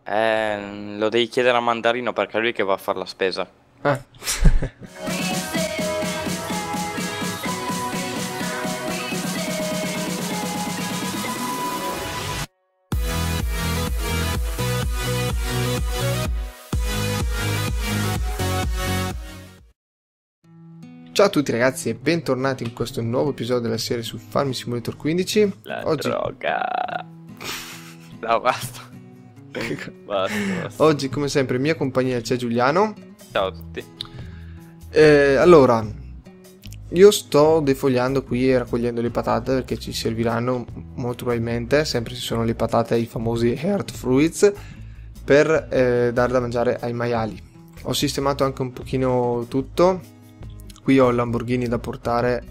Lo devi chiedere a Mandarino perché è lui che va a fare la spesa. Ah. Ciao a tutti ragazzi e bentornati in questo nuovo episodio della serie su Farming Simulator 15. La Oggi... droga. No, basta. Basta. Oggi come sempre in mia compagnia c'è Giuliano. Ciao a tutti. Allora, io sto defogliando qui e raccogliendo le patate perché ci serviranno molto probabilmente, sempre se sono le patate i famosi Heart Fruits, per dare da mangiare ai maiali. Ho sistemato anche un pochino tutto. Qui ho il Lamborghini da portare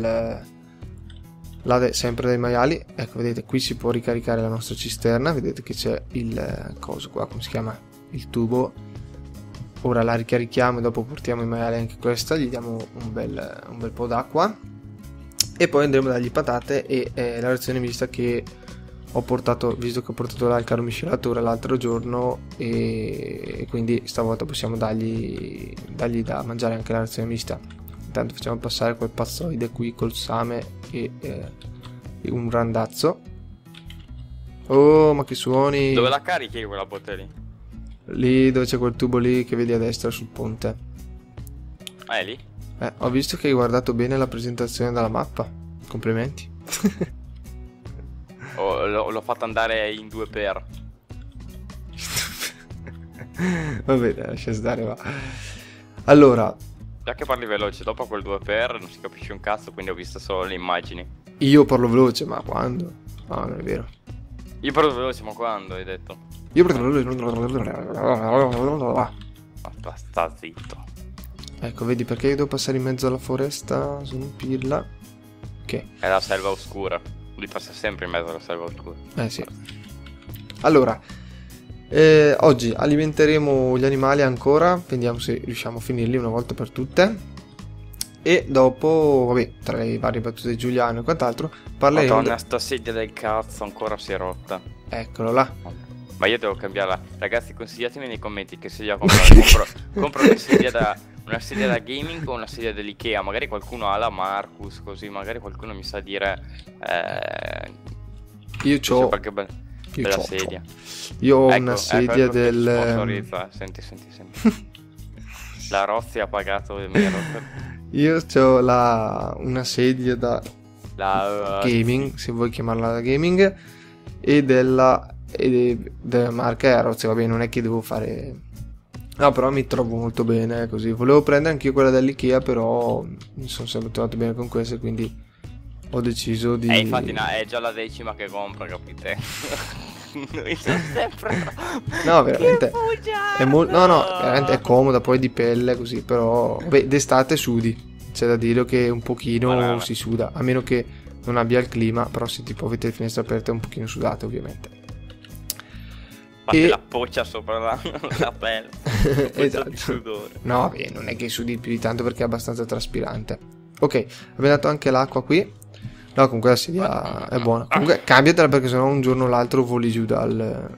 sempre dai maiali. Ecco, vedete, qui si può ricaricare la nostra cisterna. Vedete che c'è il coso qua, come si chiama? Il tubo. Ora la ricarichiamo e dopo portiamo i maiali anche questa. Gli diamo un bel po' d'acqua. E poi andremo a dargli patate e la razione mista che ho portato, visto che ho portato là il carro miscelatore l'altro giorno, e quindi stavolta possiamo dargli da mangiare anche la razione mista. Intanto facciamo passare quel pazzoide qui col same e un randazzo. Oh, ma che suoni! Dove la carichi quella botte lì? Lì dove c'è quel tubo lì che vedi a destra sul ponte. Ah, è lì? Ho visto che hai guardato bene la presentazione della mappa. Complimenti. L'ho fatto andare in 2x. Va bene, lascia stare, va. Allora, Già che parli veloce, dopo quel 2x non si capisce un cazzo, quindi ho visto solo le immagini. io parlo veloce, ma quando? No, non è vero. Io parlo veloce, ma quando hai detto? Io parlo veloce. Sta zitto. Ecco, vedi perché io devo passare in mezzo alla foresta? Sono un pirla. Ok. È la selva oscura. Lui passa sempre in mezzo alla selva oscura. Sì. Allora, oggi alimenteremo gli animali ancora. Vediamo se riusciamo a finirli una volta per tutte. E dopo, vabbè, tra le varie battute di Giuliano e quant'altro, parleremo. Madonna, sta sedia del cazzo ancora si è rotta. Eccolo là. Ma io devo cambiarla. Ragazzi, consigliatemi nei commenti che sedia compro. Compro una sedia da gaming o una sedia dell'Ikea. Magari qualcuno ha la Marcus, così magari qualcuno mi sa dire io c'ho qualche bella sedia. Io ho una sedia del Senti. La Rozzi ha pagato il mio router. Io ho una sedia da gaming, se vuoi chiamarla da gaming, e della marca Aeroz. Vabbè, non è che devo fare. No, però mi trovo molto bene così. Volevo prendere anch'io quella dell'Ikea, però mi sono sempre trovato bene con questa, quindi ho deciso di. Infatti è già la 10ª che compro, capite? Noi siamo sempre. No, veramente è veramente è comoda, poi di pelle così, però beh, d'estate sudi. C'è da dire che un pochino si suda, a meno che non abbia il clima, però se tipo avete le finestre aperte è un pochino sudate, ovviamente. Fate la poccia sopra la pelle. Esatto. Sudore. No, beh, non è che sudi più di tanto perché è abbastanza traspirante. Ok, abbiamo dato anche l'acqua qui. No, comunque la sedia è buona. Comunque cambiatela perché sennò un giorno o l'altro voli giù dalla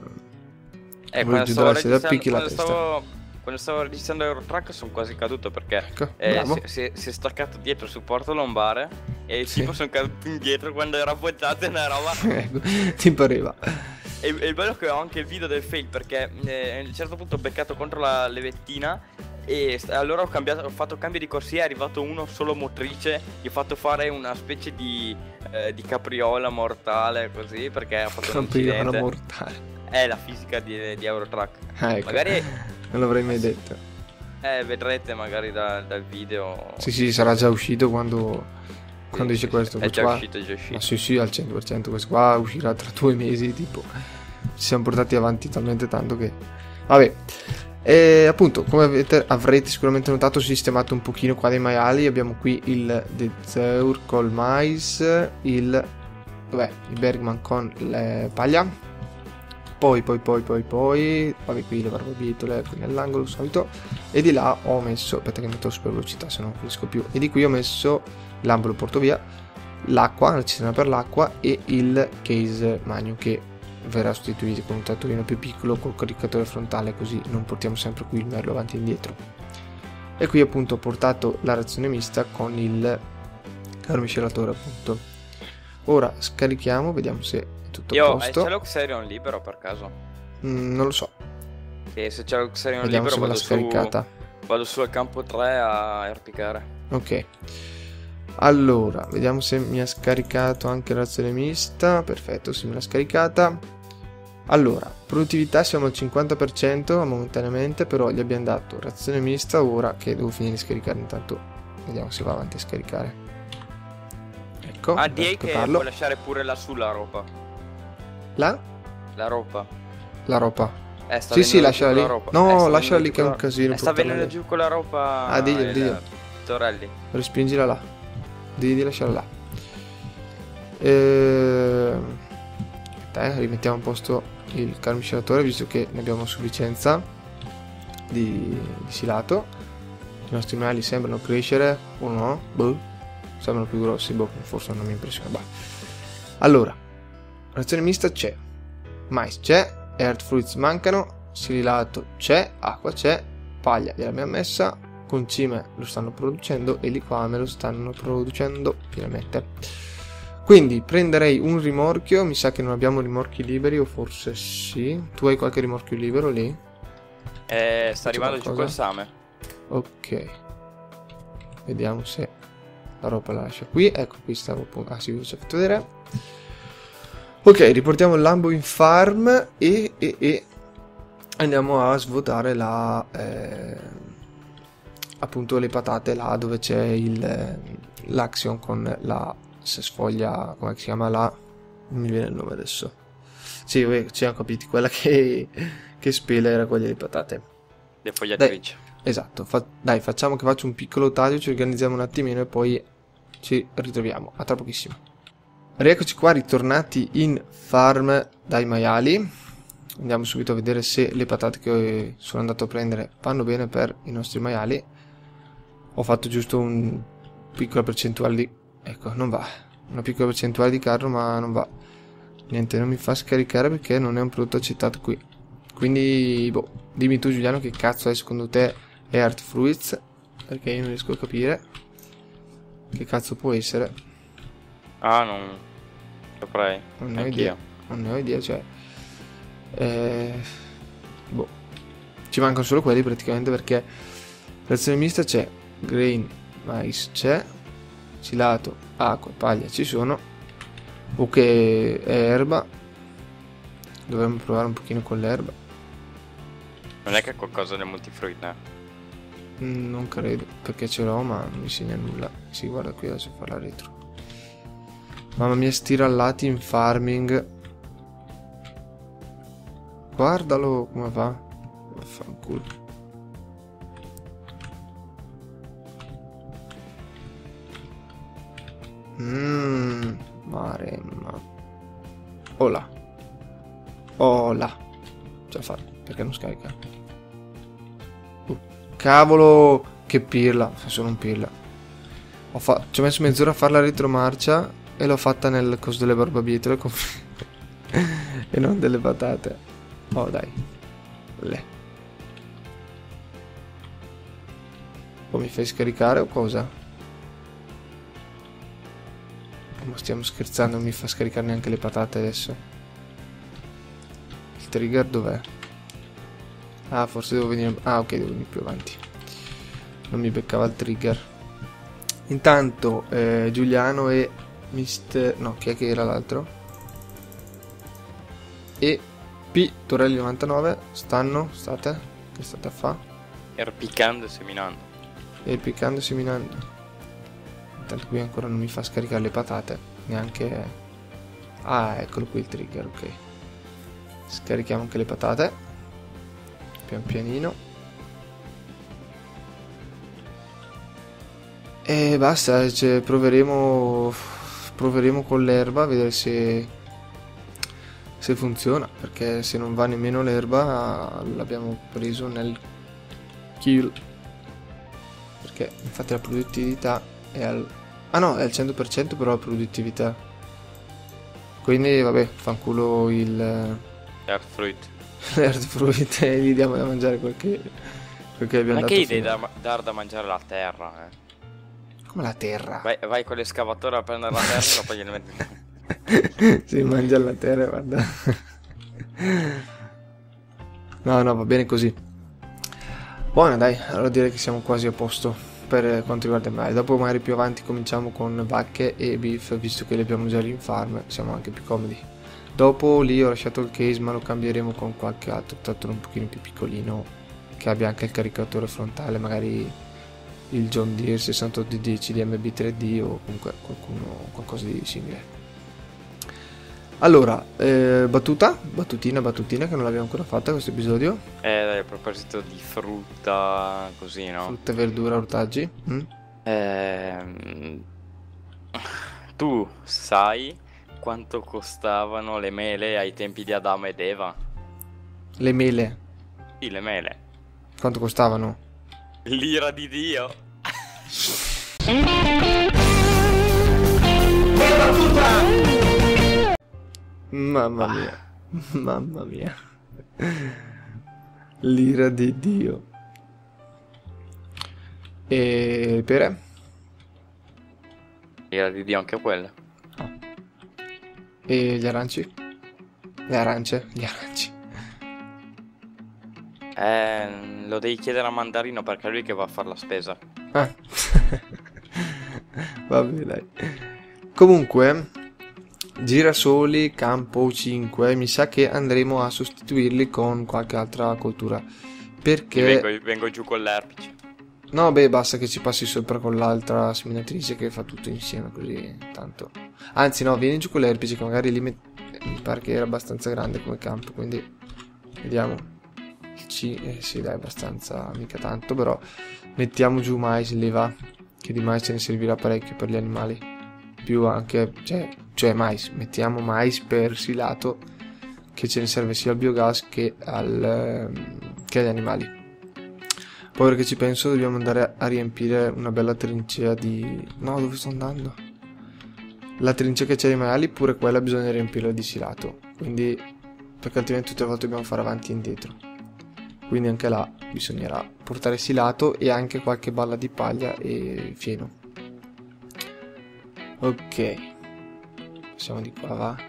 sedia, picchi la testa. Quando stavo registrando Eurotrack sono quasi caduto perché si è staccato dietro il supporto lombare e tipo sono caduto indietro quando era appoggiato e una roba. Ecco, ti pareva. E il bello è che ho anche il video del fail perché a un certo punto ho beccato contro la levettina e allora ho fatto cambio di corsia, è arrivato uno solo motrice, gli ho fatto fare una specie di capriola mortale così perché ha fatto un incidente. Capriola mortale. È la fisica di Eurotrack. Ecco. Magari non l'avrei mai detto. Vedrete magari dal video. Sì, sarà già uscito quando dice questo. È già qua. uscito, è già uscito. Ma sì, al 100%. Questo qua uscirà tra 2 mesi, tipo. Ci siamo portati avanti talmente tanto che. Vabbè. E appunto, come avrete sicuramente notato, ho sistemato un pochino qua dei maiali. Abbiamo qui il Dezeur col mais, il Bergman con le paglia. Poi, vabbè, qui le barbabietole qui nell'angolo solito. E di là ho messo, aspetta che metto super velocità se non finisco più. E di qui ho messo, l'ambo lo porto via, l'acqua, la cisterna per l'acqua e il case magno che verrà sostituito con un trattorino più piccolo col caricatore frontale, così non portiamo sempre qui il merlo avanti e indietro. E qui appunto ho portato la razione mista con il carmiscelatore appunto. Ora scarichiamo, vediamo se è tutto a posto. C'è l'Oxerion libero per caso? Non lo so. Che se c'è l'Oxerion Vediamo libero se me l'ha scaricata. Vado su al campo 3 a erpicare. Ok. Allora, vediamo se mi ha scaricato anche la razione mista. Perfetto, sì, me l'ha scaricata. Allora, produttività siamo al 50% momentaneamente, però gli abbiamo dato razione mista. Ora che devo finire di scaricare, intanto vediamo se va avanti a scaricare. Ecco, direi che puoi lasciare pure lassù la roba. La roba. La roba. Sì, lasciala lì. No, lasciala lì che è un casino. Sta venendo giù con la roba. Diglielo. Torelli. Respingila là. Di lasciarla là. Rimettiamo a posto il carmiscelatore, visto che ne abbiamo sufficienza di silato. I nostri maiali sembrano crescere o no? Boh. Sembrano più grossi, boh, forse non mi impressiona. Bah. Allora, razione mista c'è, mais c'è, earth fruits mancano, sililato c'è, acqua c'è, paglia gliel'abbiamo messa, concime lo stanno producendo e liquame lo stanno producendo pienamente. Quindi prenderei un rimorchio, mi sa che non abbiamo rimorchi liberi, o forse sì. Tu hai qualche rimorchio libero lì? Sta arrivando giù col same. Ok, vediamo se la roba la lascia qui. Ecco, qui stavo appunto. Ah sì, vi ho fatto vedere. Ok, riportiamo il lambo in farm e andiamo a svuotare la appunto le patate là dove c'è l'action con la sfoglia, come si chiama là? Non mi viene il nome adesso. Sì, ci hanno capito, quella che spela era quella di patate. Le fogliatrici. Esatto, dai, facciamo che faccio un piccolo taglio, ci organizziamo un attimino e poi ci ritroviamo. A tra pochissimo. Rieccoci qua, ritornati in farm dai maiali. Andiamo subito a vedere se le patate che sono andato a prendere vanno bene per i nostri maiali. Ho fatto giusto una piccola percentuale di... Ecco, non va. Una piccola percentuale di carro, ma non va. Niente, non mi fa scaricare perché non è un prodotto accettato qui. Quindi, boh, dimmi tu Giuliano che cazzo è secondo te Earth Fruits, perché io non riesco a capire che cazzo può essere. Non saprei. Non ne ho idea. Non ne ho idea, cioè boh. Ci mancano solo quelli praticamente, perché razione mista c'è, grain, mais c'è, silato, acqua, paglia ci sono. Ok, erba. Dovremmo provare un pochino con l'erba. Non è che è qualcosa del multifruit, Non credo, perché ce l'ho ma non mi segna nulla. Si guarda qui, adesso fa la retro. Mamma mia, sti rallati in farming. Guardalo come va. Vaffanculo. Maremma. Ola. Ola. Ce la fa. Perché non scarica? Cavolo, che pirla. Sono un pirla. Ci ho messo mezz'ora a fare la retromarcia e l'ho fatta nel coso delle barbabietole e non delle patate. Oh dai. O mi fai scaricare o cosa? Ma stiamo scherzando, non mi fa scaricare neanche le patate adesso. Il trigger dov'è? Ah, forse devo venire... Ah, ok, devo venire più avanti. Non mi beccava il trigger. Intanto Giuliano e Mister... No, chi è che era l'altro? E P Torelli 99 state? Che state a fa? Erpicando e seminando. Erpicando e seminando. Intanto qui ancora non mi fa scaricare le patate. Neanche... Ah, eccolo qui il trigger, ok. Scarichiamo anche le patate. Pian pianino. E basta, cioè, proveremo con l'erba a vedere se funziona, perché se non va nemmeno l'erba l'abbiamo preso nel kill, perché infatti la produttività è al... Ah no, è al 100% però la produttività. Quindi vabbè, fanculo il Earthfruit. l'Earthfruit e gli diamo da mangiare quel che abbiamo Non è dato che gli devi finora. dar da mangiare la terra, Come la terra. Vai con l'escavatore a prendere la terra e poi gliene metti. Si mangia la terra, guarda. No, va bene così. Buono, dai, allora direi che siamo quasi a posto per quanto riguarda il mare. Dopo magari più avanti cominciamo con vacche e beef, visto che li abbiamo già lì in farm, siamo anche più comodi. Dopo lì ho lasciato il case, ma lo cambieremo con qualche altro trattore un pochino più piccolino, che abbia anche il caricatore frontale, magari il John Deere 6810 DMB3D o comunque qualcosa di simile. Allora, battutina che non l'abbiamo ancora fatta questo episodio. Dai, a proposito di frutta, così, no? Frutta, verdura, ortaggi. Tu sai quanto costavano le mele ai tempi di Adamo ed Eva? Le mele, Sì, le mele. quanto costavano? L'ira di Dio. Mamma mia, mamma mia. L'ira di Dio. E pere? L'ira di Dio anche quella. E gli aranci? Le arance? Gli aranci. Lo devi chiedere a Mandarino perché è lui che va a fare la spesa. Ah. Vabbè, dai. Comunque, girasoli campo 5, mi sa che andremo a sostituirli con qualche altra coltura. Perché... Vengo giù con l'erpice. No, beh, basta che ci passi sopra con l'altra seminatrice che fa tutto insieme così, tanto. Anzi, no, vieni giù con l'erpice che magari lì mi pare che era abbastanza grande come campo, quindi vediamo. Sì, dai, abbastanza, mica tanto, però mettiamo giù mais, leva, che di mais ce ne servirà parecchio per gli animali. Più anche, cioè mais, mettiamo mais per silato, che ce ne serve sia al biogas che agli animali. Poi perché ci penso dobbiamo andare a riempire una bella trincea di... No, dove sto andando? La trincea che c'è dei maiali, pure quella bisogna riempirla di silato. Quindi, perché altrimenti tutte le volte dobbiamo fare avanti e indietro. Quindi anche là bisognerà portare silato e anche qualche balla di paglia e fieno. Ok. Passiamo di qua, va.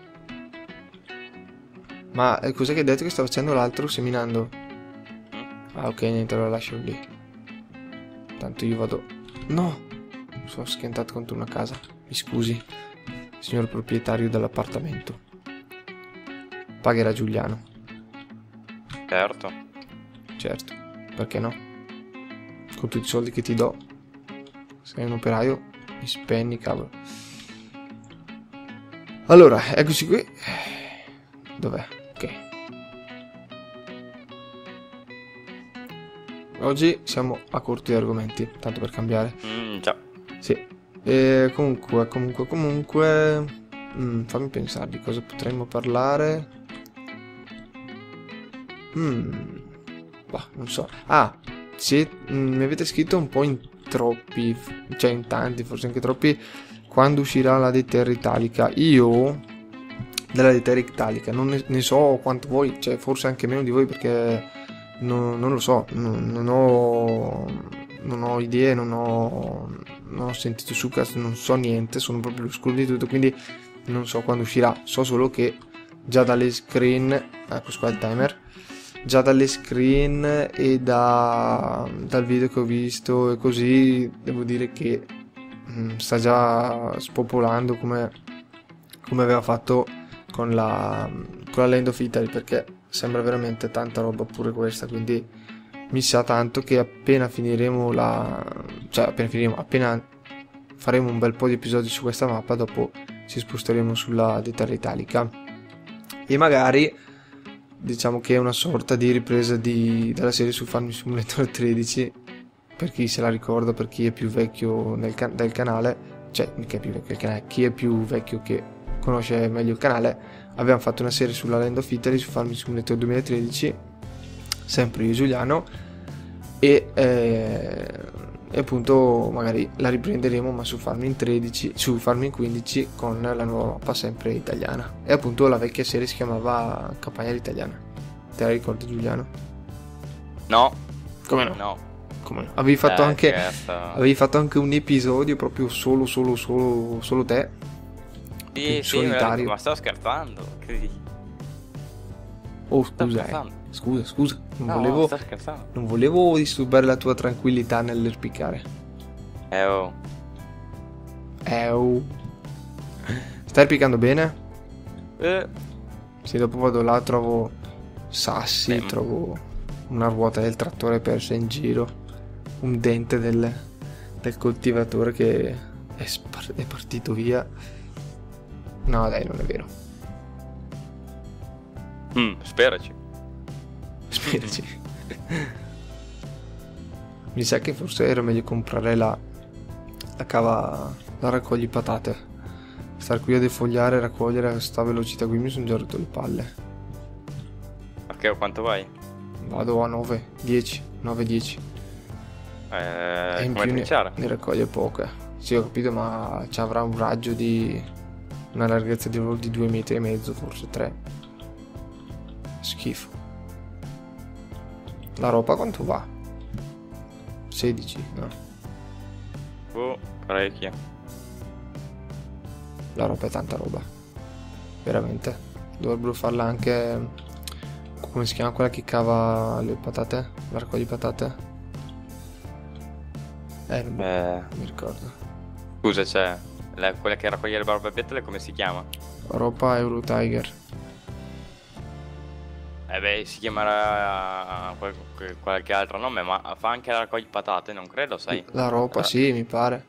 Ma cos'è che hai detto che sta facendo l'altro seminando? Ah, ok, niente, lo lascio lì. Tanto io vado... No! Mi sono schiantato contro una casa. Mi scusi, signor proprietario dell'appartamento. Pagherà Giuliano. Certo, perché no? Con tutti i soldi che ti do. Sei un operaio, mi spenni, cavolo. Allora, eccoci qui. Dov'è? Ok. Oggi siamo a corto di argomenti, tanto per cambiare. Già. Sì. Comunque. Fammi pensare di cosa potremmo parlare. Bah, non so. Ah, sì, mi avete scritto un po' in troppi, cioè in tanti, forse anche troppi, quando uscirà la Deterra Italica. Io della Deterra Italica non ne so quanto voi, cioè forse anche meno di voi, perché non lo so, non ho idee, non ho sentito su cast, non so niente, sono proprio all'oscuro di tutto, quindi non so quando uscirà. So solo che già dalle screen, ecco qua il timer, già dalle screen e dal video che ho visto e così, devo dire che sta già spopolando come aveva fatto con la Land of Italy, perché sembra veramente tanta roba pure questa, quindi mi sa tanto che appena appena faremo un bel po' di episodi su questa mappa, dopo ci sposteremo sulla Deterra Italica e magari diciamo che è una sorta di ripresa della serie su Farming Simulator 13, per chi se la ricorda, per chi è più vecchio del canale, cioè chi è più vecchio del canale, chi è più vecchio che conosce meglio il canale. Abbiamo fatto una serie sulla Land of Italy su Farming Simulator 2013, sempre io e Giuliano, e E appunto magari la riprenderemo ma su Farming 13, su Farming 15 con la nuova mappa sempre italiana. E appunto la vecchia serie si chiamava Campagna italiana. Te la ricordi, Giuliano? No. Come no? No. Come no? Avevi fatto anche un episodio proprio solo te. Sì, solitario. Ma stavo scherzando. Oh, scusa, Sto scherzando. non volevo disturbare la tua tranquillità nell'erpicare. Oh. Stai erpicando bene? Eh. Sì, dopo vado là, trovo sassi, Beh, trovo una ruota del trattore persa in giro, un dente del coltivatore che è partito via. No, dai, non è vero. Speraci. Mi sa che forse era meglio comprare la cava, la raccogli patate. Star qui a defogliare e raccogliere a sta velocità qui mi sono già rotto le palle. Ok, quanto vai? Vado a 9, 10, 9, 10. E in Come più trinciare? ne raccoglie poche. Sì, ho capito, ma ci avrà un raggio di una larghezza di 2,5 metri, forse 3. Schifo. La roba quanto va? 16, no? Parecchia. La roba è tanta roba. Veramente. Dovrebbero farla anche... Come si chiama quella che cava le patate? La raccoglie patate? Non mi ricordo. Scusa, c'è quella che raccoglie le barbabietole, come si chiama? Ropa Euro Tiger. Si chiamerà qualche altro nome, ma fa anche la raccoglie patate, non credo, sai? La ropa, sì, mi pare.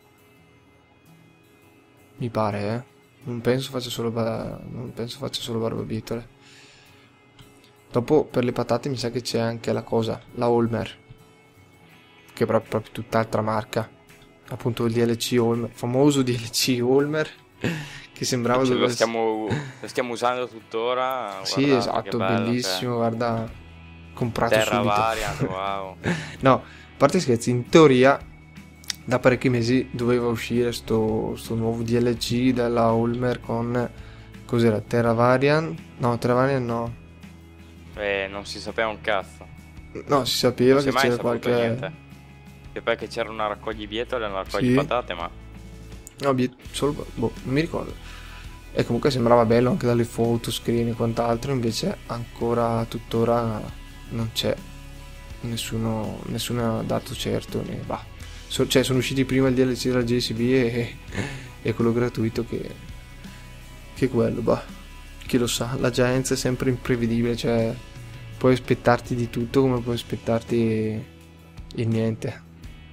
Mi pare, Non penso faccia solo barbabietole. Dopo per le patate mi sa che c'è anche la cosa, la Olmer, che è proprio tutt'altra marca. Appunto il DLC Olmer, famoso DLC Olmer, che sembrava lo stiamo usando tuttora. Sì, guardate, esatto, bello, bellissimo, guarda, comprato Terra subito. Variant, wow. No, a parte scherzi, in teoria da parecchi mesi doveva uscire sto nuovo DLC della Olmer con, cos'era, Terra Variant? No, Terra Variant no. Non si sapeva un cazzo. No, si sapeva Non si che è mai c'era saputo qualche... niente. Che poi che c'era una raccoglibietole e una raccoglie patate, ma... No, solo... non mi ricordo. E comunque sembrava bello anche dalle foto, screen e quant'altro, invece ancora tuttora non c'è nessuno dato certo, né va. Cioè sono usciti prima il DLC della JCB e quello gratuito che quello, bah. Chi lo sa, la Giants è sempre imprevedibile, cioè puoi aspettarti di tutto come puoi aspettarti il niente.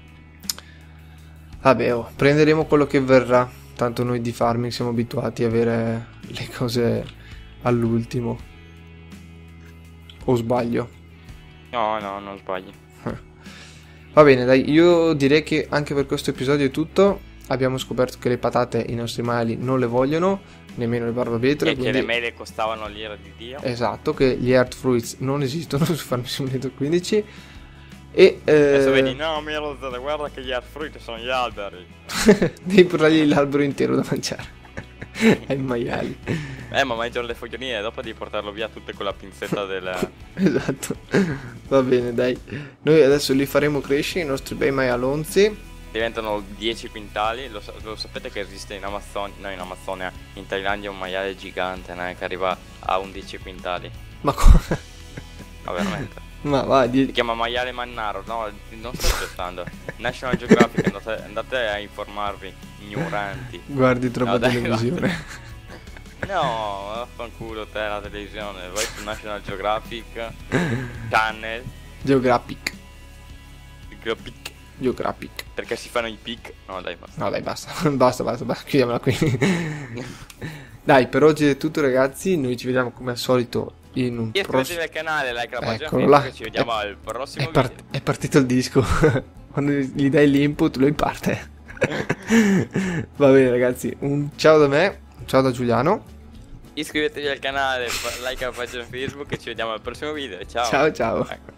Vabbè, prenderemo quello che verrà, tanto noi di farming siamo abituati a avere le cose all'ultimo. O sbaglio? No, non sbagli. Va bene, dai, io direi che anche per questo episodio è tutto. Abbiamo scoperto che le patate i nostri maiali non le vogliono, nemmeno le barbabietole. E quindi... che le mele costavano l'ira di Dio. Esatto, che gli Earth Fruits non esistono su Farming Simulator 15. E adesso vedi, no, guarda che gli Earth Fruits sono gli alberi. Devi portargli l'albero intero da mangiare ai maiali. Ma mangiano le foglioline e dopo devi portarlo via tutte con la pinzetta del... Esatto. Va bene, dai. Noi adesso li faremo crescere, i nostri bei maialonzi. Diventano 10 quintali. Lo sapete che esiste in Amazzonia, no, in Amazzonia, in Thailandia un maiale gigante, che arriva a 11 quintali. Ma cosa? Ma veramente. Ma va, Si chiama maiale mannaro, no, non sto scherzando. National Geographic, andate a informarvi, ignoranti. Guardi troppa televisione. No, vaffanculo te la televisione, vai su National Geographic Channel. Geographic. Geographic. Perché si fanno i pic? No dai, basta. No dai, basta, chiudiamola qui. Dai, per oggi è tutto ragazzi, noi ci vediamo come al solito in un prossimo... Iscrivetevi al canale, like la pagina Facebook, che ci vediamo al prossimo video. È partito il disco. Quando gli dai l'input lui parte. Va bene ragazzi, un ciao da me, un ciao da Giuliano. Iscrivetevi al canale, like la pagina Facebook e ci vediamo al prossimo video. Ciao. Ciao. Ecco.